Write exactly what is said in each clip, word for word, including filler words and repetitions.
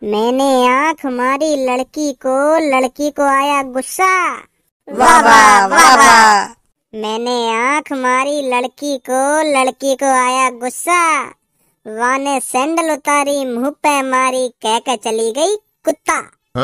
मैंने आंख मारी लड़की को, लड़की को आया गुस्सा। वाह वाह वाह वाह। मैंने आंख मारी लड़की को, लड़की को आया गुस्सा। वाह ने सैंडल उतारी, मुंह पे मारी, कह के चली गई कुत्ता।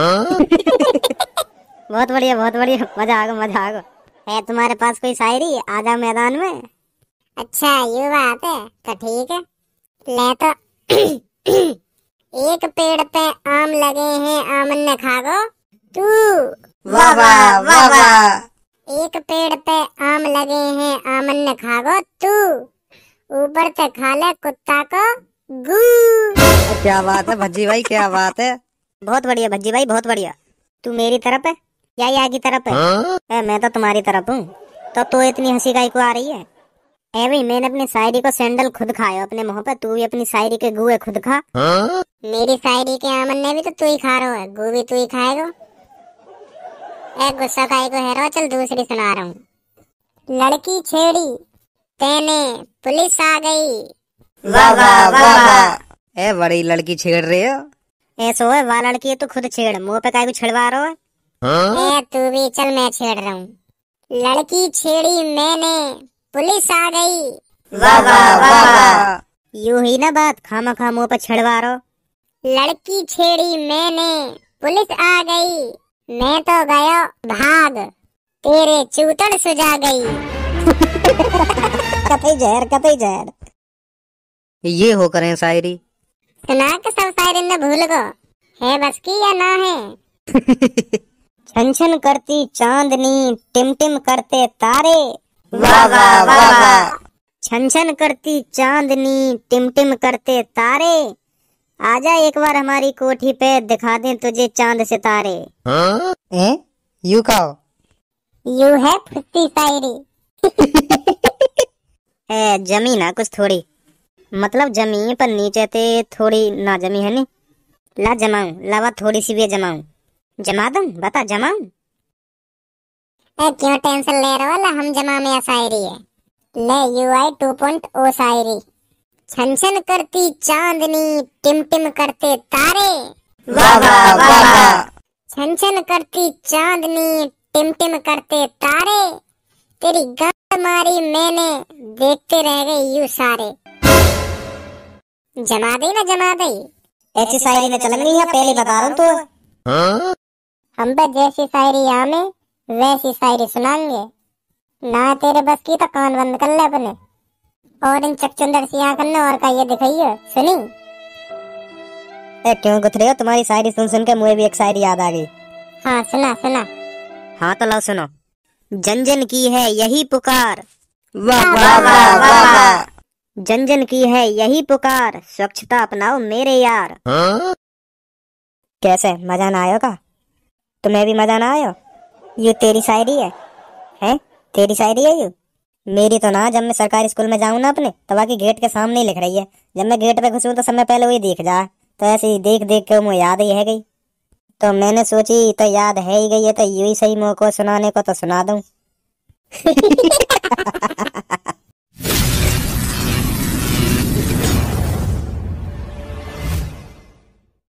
बहुत बढ़िया बहुत बढ़िया, मजा आ गया मजा आ गया। है तुम्हारे पास कोई शायरी? आ जाओ मैदान में। अच्छा ये बात है तो ठीक है, ले तो। एक पेड़ पे आम लगे हैं, आमन ने खा गो तू। वाह वाह वाह वाह। एक पेड़ पे आम लगे हैं, आमन ने खा गो तू। ऊपर से खा ले कुत्ता को गू। क्या बात है भज्जी भाई, क्या बात है। बहुत बढ़िया भज्जी भाई बहुत बढ़िया। तू मेरी तरफ है या यहाँ की तरफ है? ए, मैं तो तुम्हारी तरफ हूँ। तो तो इतनी हंसी काहे को आ रही है? ए भाई, मैंने अपनी शायरी को सैंडल खुद खाया अपने मुंह पे, तू भी अपनी शायरी के गुए खुद खा। मेरी शायरी के आमन ने भी तो तू ही खा रहा है, गु भी तू ही खाएगा। ए गुस्सा काहे को है रो, चल दूसरी सुना रहा हूँ। लड़की छेड़ी तेने, पुलिस आ गई। वाह वाह वाह वाह। ए बड़ी लड़की छेड़ रही हो। ऐसो है, वाह लड़की है तो खुद छेड़, मुंह पे काहे को छिड़वा रहा है? ए तू भी चल, मैं छेड़ रहा हूँ। लड़की छेड़ी मैंने, पुलिस आ गई। वाह वाह वाह वाह। यूं ही ना बात, खामा खा मुंह पे छिड़वा रहा। लड़की छेड़ी मैंने, पुलिस आ गई। मैं तो गया भाग, तेरे चूतड़ सुझा गई। कतई जहर कतई जहर। ये हो करें शायरी। सुना के सब शायरी ने भूल गो, है बस की या ना है? छन छन करती चांदनी, टिम टिम करते तारे। वाह वाह वाह वाह। छन छन करती चांदनी, टिम टिम करते तारे। आजा एक बार हमारी कोठी पे, दिखा दें तुझे चांद सितारे। ए यू कहो। यू है फुर्ती शायरी। ए जमी ना कुछ थोड़ी, मतलब जमी पर नीचे ते थोड़ी ना जमी है नी। ला जमाऊं, लावा थोड़ी सी भी जमाऊं। जमा दूं, बता जमाऊं? ए क्यों टेंशन ले रहा वाला, हम जमा में शायरी है। ले U I two point O शायरी। छन छन करती चांदनी, टिम टिम करते तारे। वाह वाह वाह वाह। छन छन करती चांदनी, टिम टिम करते तारे। तेरी गांड मारी मैंने, देखते रह गए यू सारे। जमा दई ना जमा दई। ऐसी शायरी में चलन नहीं है, पहले बता रहा हूँ तो। हम पे जैसी शायरी आमे, वैसी शायरी सुनाएंगे। ना तेरे बस की तो कान बंद कर ले अपने, और इन चकचंदर सी आंख ने और का ये दिखाइए सुनी। ए क्यों गुथ रहे हो? तुम्हारी शायरी सुन सुन के मुझे भी एक शायरी याद आ गई। हाँ सुना सुना। हाँ तो लो सुनो। जन जन की है यही पुकार। वाह वाह वाह वाह वाह। जन जन की है यही पुकार, स्वच्छता अपनाओ मेरे यार। कैसे, मजा ना आयो का? तुम्हें भी मजा ना आयो? ये तेरी शायरी है? हैं तेरी शायरी है ये? मेरी तो ना, जब मैं सरकारी स्कूल में जाऊँ ना अपने, तब आके गेट के सामने ही लिख रही है। जब मैं गेट पे घुसूँ तो समय पहले वही दिख जाए, तो ऐसे ही देख देख के मुझे याद ही है गई। तो मैंने सोची तो याद है ही गई है, तो यही सही मौका सुनाने को तो सुना दूं।